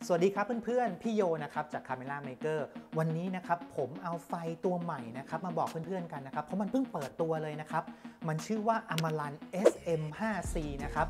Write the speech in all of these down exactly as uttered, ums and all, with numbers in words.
สวัสดีครับเพื่อนๆพี่โยนะครับจาก Camera Maker วันนี้นะครับผมเอาไฟตัวใหม่นะครับมาบอกเพื่อนๆกันนะครับเพราะมันเพิ่งเปิดตัวเลยนะครับมันชื่อว่า Amaran เอส เอ็ม ไฟว์ ซี นะครับ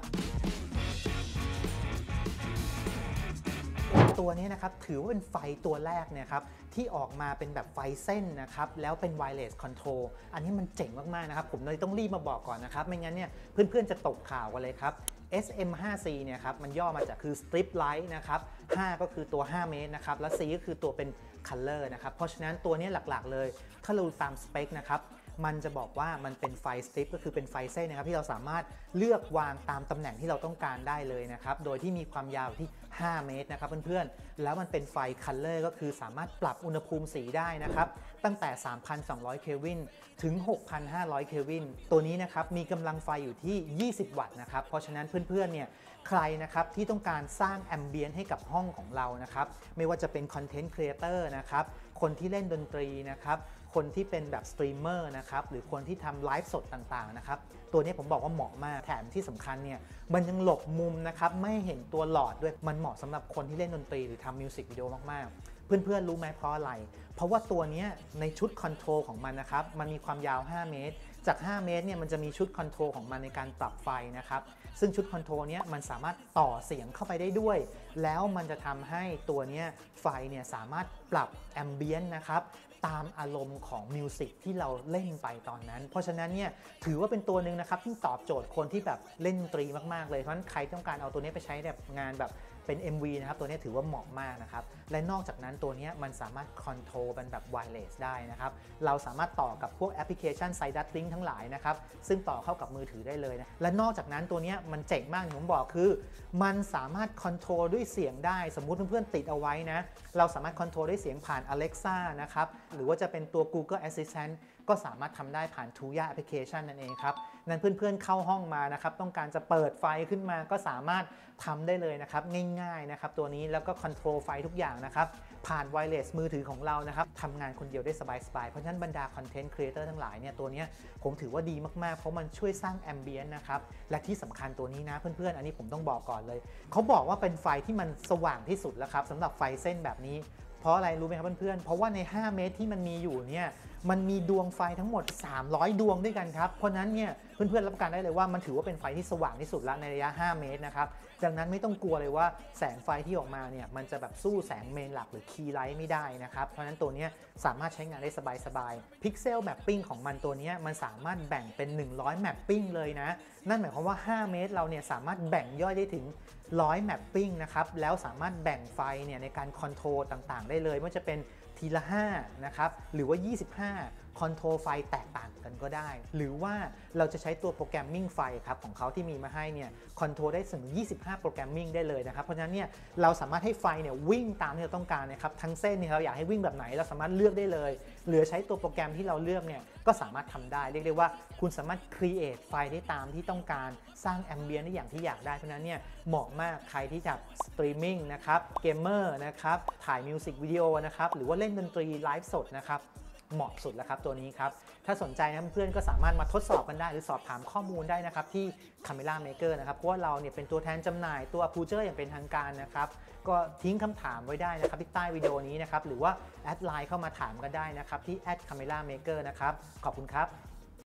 ตัวนี้นะครับถือว่าเป็นไฟตัวแรกเนี่ยครับที่ออกมาเป็นแบบไฟเส้นนะครับแล้วเป็น Wireless Control อันนี้มันเจ๋งมากๆนะครับผมเลยต้องรีบมาบอกก่อนนะครับไม่งั้นเนี่ยเพื่อนๆจะตกข่าวกันเลยครับ เอส เอ็ม ไฟว์ ซี เนี่ยครับมันย่อมาจากคือ Strip Light นะครับห้าก็คือตัวห้าเมตรนะครับและ C ก็คือตัวเป็น Color นะครับเพราะฉะนั้นตัวนี้หลักๆเลยถ้าเราตามสเปคนะครับมันจะบอกว่ามันเป็นไฟสตริปก็คือเป็นไฟเส้นนะครับที่เราสามารถเลือกวางตามตำแหน่งที่เราต้องการได้เลยนะครับโดยที่มีความยาวที่ห้าเมตรนะครับเพื่อนๆแล้วมันเป็นไฟ Color ก็คือสามารถปรับอุณหภูมิสีได้นะครับตั้งแต่ สามพันสองร้อย เคลวินถึง หกพันห้าร้อย เคลวินตัวนี้นะครับมีกำลังไฟอยู่ที่ ยี่สิบ วัตต์นะครับเพราะฉะนั้นเพื่อนๆเนี่ยใครนะครับที่ต้องการสร้างแอมเบียนต์ให้กับห้องของเรานะครับไม่ว่าจะเป็นคอนเทนต์ครีเอเตอร์นะครับคนที่เล่นดนตรีนะครับคนที่เป็นแบบสตรีมเมอร์นะครับหรือคนที่ทำไลฟ์สดต่างๆนะครับตัวนี้ผมบอกว่าเหมาะมากแถมที่สำคัญเนี่ยมันยังหลบมุมนะครับไม่เห็นตัวหลอดด้วยมันเหมาะสำหรับคนที่เล่นดนตรีหรือทำมิวสิกวิดีโอมากๆเพื่อนๆรู้ไหมเพราะอะไรเพราะว่าตัวนี้ในชุดคอนโทรลของมันนะครับมันมีความยาวห้าเมตรจากห้าเมตรเนี่ยมันจะมีชุดคอนโทรลของมันในการปรับไฟนะครับซึ่งชุดคอนโทรลนี้มันสามารถต่อเสียงเข้าไปได้ด้วยแล้วมันจะทำให้ตัวนี้ไฟเนี่ยสามารถปรับแอมเบียนต์นะครับตามอารมณ์ของมิวสิกที่เราเล่นไปตอนนั้นเพราะฉะนั้นเนี่ยถือว่าเป็นตัวหนึ่งนะครับที่ตอบโจทย์คนที่แบบเล่นดนตรีมากๆเลยเพราะฉะนั้นใครต้องการเอาตัวนี้ไปใช้แบบงานแบบเป็น เอ็ม วี นะครับตัวนี้ถือว่าเหมาะมากนะครับและนอกจากนั้นตัวนี้มันสามารถคอนโทรลเป็นแบบไวเลสได้นะครับเราสามารถต่อกับพวกแอปพลิเคชันไซดัตลิงทั้งหลายนะครับซึ่งต่อเข้ากับมือถือได้เลยนะและนอกจากนั้นตัวนี้มันเจ๋งมากผมบอกคือมันสามารถคอนโทรลด้วยเสียงได้สมมุติเพื่อนๆติดเอาไว้นะเราสามารถคอนโทรลด้วยเสียงผ่าน Alexa นะครับหรือว่าจะเป็นตัว Google Assistant ก็สามารถทำได้ผ่าน Tuya Application นั่นเองครับนั้นเพื่อนๆเข้าห้องมานะครับต้องการจะเปิดไฟขึ้นมาก็สามารถทำได้เลยนะครับง่ายๆนะครับตัวนี้แล้วก็คอนโทรลไฟทุกอย่างนะครับผ่านไวเลสมือถือของเรานะครับทำงานคนเดียวได้สบายๆเพราะฉะนั้นบรรดาคอนเทนต์ครีเอเตอร์ทั้งหลายเนี่ยตัวนี้ผมถือว่าดีมากๆเพราะมันช่วยสร้างแอมเบียนต์นะครับและที่สำคัญตัวนี้นะเพื่อนๆอันนี้ผมต้องบอกก่อนเลยเขาบอกว่าเป็นไฟที่มันสว่างที่สุดแล้วครับสำหรับไฟเส้นแบบนี้เพราะอะไรรู้ไหมครับเพื่อนๆเพราะว่าในห้าเมตรที่มันมีอยู่เนี่ยมันมีดวงไฟทั้งหมดสามร้อยดวงด้วยกันครับเพราะนั้นเนี่ยเพื่อนๆรับประกันได้เลยว่ามันถือว่าเป็นไฟที่สว่างที่สุดแล้วในระยะห้าเมตรนะครับดังนั้นไม่ต้องกลัวเลยว่าแสงไฟที่ออกมาเนี่ยมันจะแบบสู้แสงเมนหลักหรือคีย์ไลท์ไม่ได้นะครับเพราะฉะนั้นตัวนี้สามารถใช้งานได้สบายๆพิกเซลแมปปิ้งของมันตัวนี้มันสามารถแบ่งเป็นหนึ่งร้อยแมปปิ้งเลยนะนั่นหมายความว่าห้าเมตรเราเนี่ยสามารถแบ่งย่อยได้ถึงหนึ่งร้อยแมปปิ้งนะครับแล้วสามารถแบ่งไฟเนี่ยในการคอนโทรลต่างๆได้เลยไม่ว่าจะเป็นทีละห้านะครับหรือว่ายี่สิบห้าคอนโทรลไฟแตกต่างกันก็ได้หรือว่าเราจะใช้ตัวโปรแกรมมิ่งไฟครับของเขาที่มีมาให้เนี่ยคอนโทรลได้ถึงยี่สิบห้าโปรแกรมมิ่งได้เลยนะครับเพราะฉะนั้นเนี่ยเราสามารถให้ไฟเนี่ยวิ่งตามที่เราต้องการนะครับทั้งเส้นเนี่ยเราอยากให้วิ่งแบบไหนเราสามารถเลือกได้เลยหรือใช้ตัวโปรแกรมที่เราเลือกเนี่ยก็สามารถทำได้เรียกได้ว่าคุณสามารถ create ไฟได้ตามที่ต้องการสร้างแอมเบียนต์ได้อย่างที่อยากได้เพราะฉะนั้นเนี่ยเหมาะมากใครที่จะสตรีมมิ่งนะครับเกมเมอร์นะครับถ่ายมิวสิกวิดีโอนะครับหรือว่าเล่นดนตรีไลฟ์สดนะครับเหมาะสุดแล้วครับตัวนี้ครับถ้าสนใจนะเพื่อนๆก็สามารถมาทดสอบกันได้หรือสอบถามข้อมูลได้นะครับที่ Camera Maker นะครับเพราะว่าเราเนี่ยเป็นตัวแทนจำหน่ายตัว Aputure อย่างเป็นทางการนะครับก็ทิ้งคำถามไว้ได้นะครับที่ใต้วิดีโอนี้นะครับหรือว่าแอดไลน์เข้ามาถามกันได้นะครับที่ แอท Camera Maker นะครับขอบคุณครับ